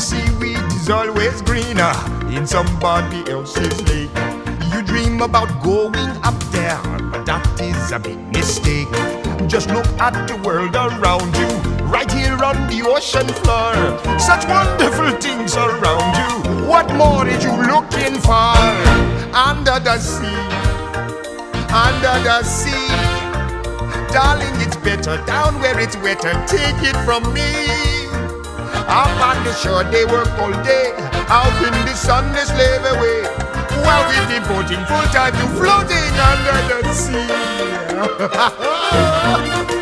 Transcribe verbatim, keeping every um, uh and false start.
seaweed is always greener in somebody else's lake. You dream about going up there, but that is a big mistake. Just look at the world around you, right here on the ocean floor. Such wonderful things around you. What more are you looking for? Under the sea, under the sea. Darling, it's better down where it's wetter. Take it from me. Up on the shore they work all day, out in the sun they slave away, while we devoting full time to floating under the sea.